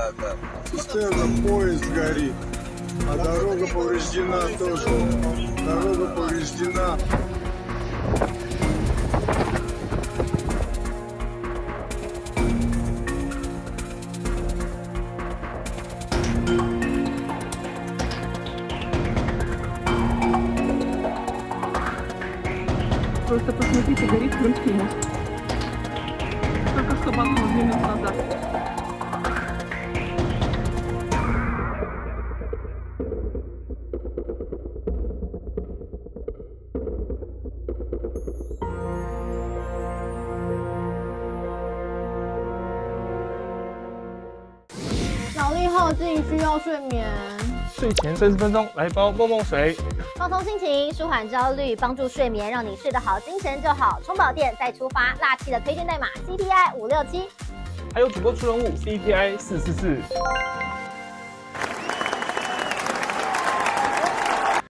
Цистерна, поезд горит, а дорога повреждена тоже. Дорога повреждена. Просто посмотрите, горит Крымский мост. Только что бахнул 2 минут назад. 脑力耗尽，需要睡眠。 睡前30分钟来一包梦梦水。 放松心情，舒缓焦虑，帮助睡眠，让你睡得好，精神就好。充饱电再出发，辣气的推荐代码 CTI567。 还有主播出人物 CTI444。